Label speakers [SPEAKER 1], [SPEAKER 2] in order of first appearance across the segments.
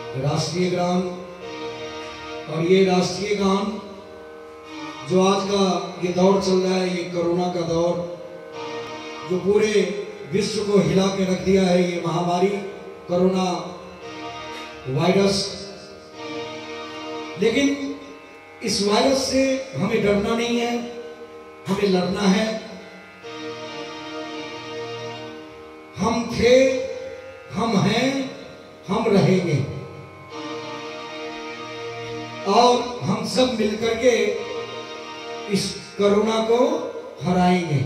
[SPEAKER 1] राष्ट्रीय गान। और ये राष्ट्रीय गान जो आज का ये दौर चल रहा है, ये कोरोना का दौर जो पूरे विश्व को हिला के रख दिया है, ये महामारी कोरोना वायरस। लेकिन इस वायरस से हमें डरना नहीं है, हमें लड़ना है। हम थे, हम हैं, हम रहेंगे और हम सब मिलकर के इस कोरोना को हराएंगे।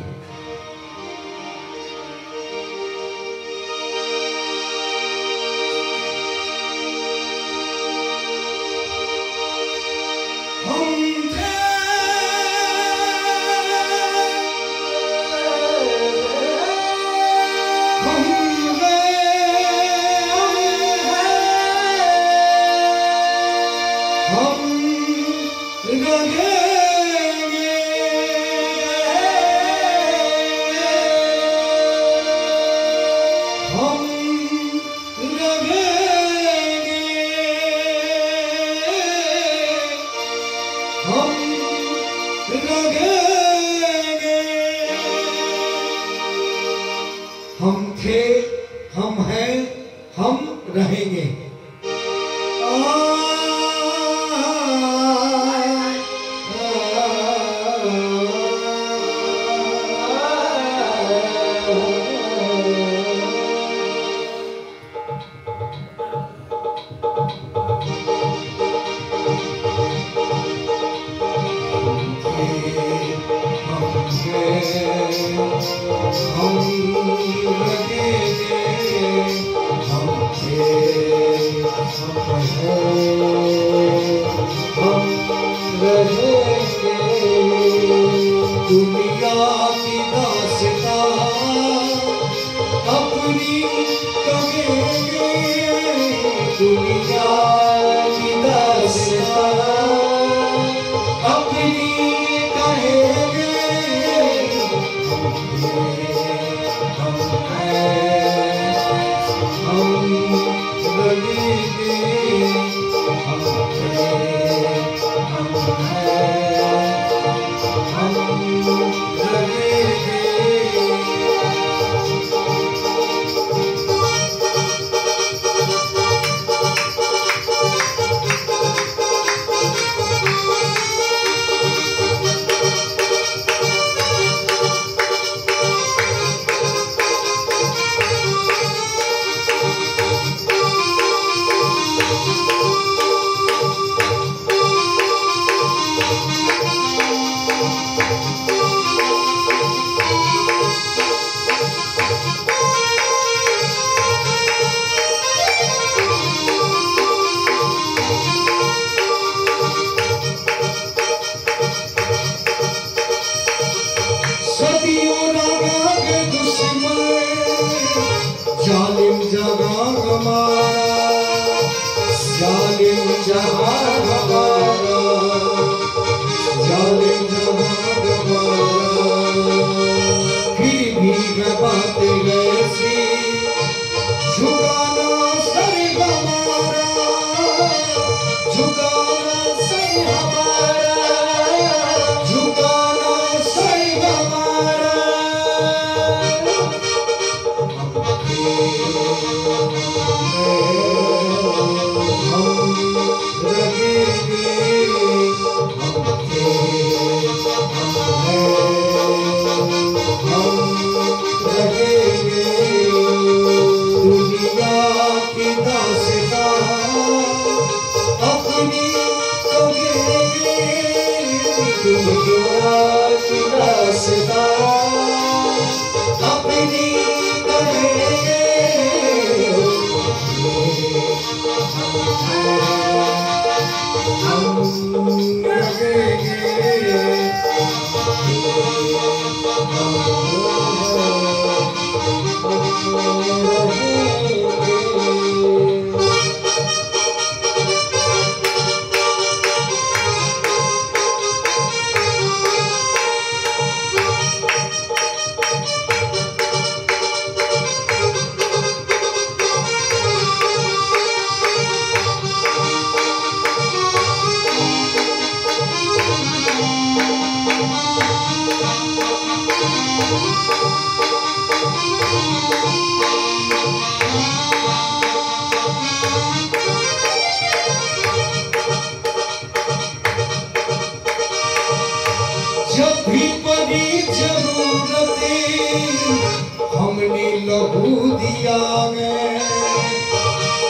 [SPEAKER 1] हम थे, हम हैं, हम रहेंगे। दुनिया की दास्तां अपनी कहेंगे, दुनिया की दास्तां अपनी कहेंगे। हम हैं, हम रहेंगे, हम हैं, हम जालिम जहां हमारा, जालिम जहां हमारा, जालिम जहां हमारा। फिर भी बातें ऐसी झुकाना सर हमारा, झुकाना सर हमारा, झुकाना सर हमारा।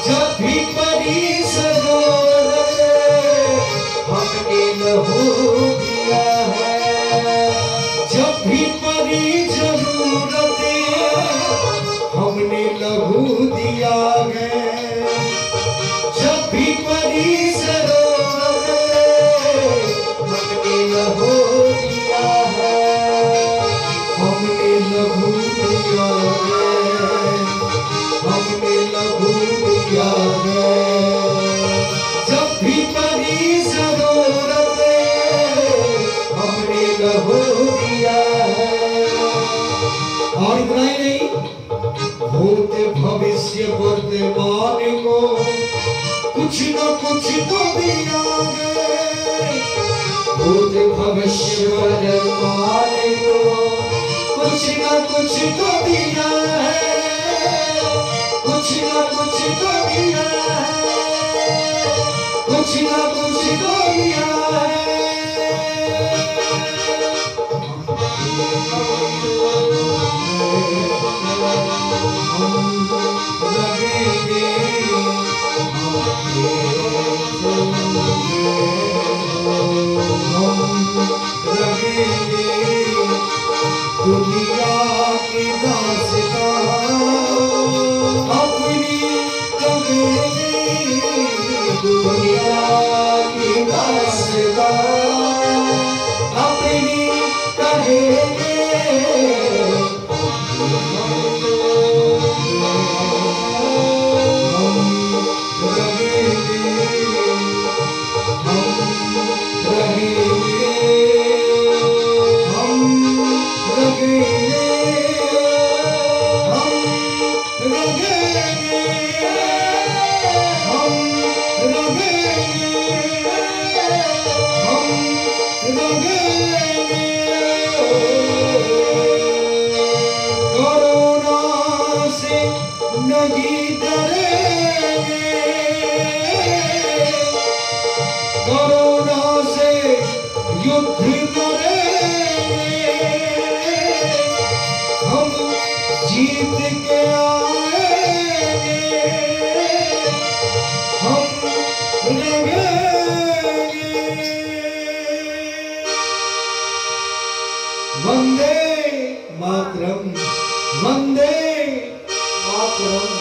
[SPEAKER 1] जब भी पड़ी जरूरत हमने लहू दिया है, जब भी पड़ी जरूरत हमने लहू दिया है, जब भी पड़ी जरूरत हमने लहू दिया है, हमने लहू दिया है, हमने लहू दिया है, जब भी पड़ी जरूरत हमने लहू दिया है। और इतना ही नहीं, भूत भविष्य वर्तमान को कुछ न कुछ तो दिया है, भूत भविष्य वर्तमान को कुछ न कुछ तो दिया है, कुछ न कुछ तो दिया है, कुछ न कुछ तो दिया है। दुनिया की दास्तां अपनी करेंगे, दुनिया की दास्तां अपनी करेंगे, नहीं डरेंगे, कोरोना से युद्ध करेंगे, हम जीत के आएंगे, हम लड़ेंगे। वंदे मातरम, वंदे मातरम।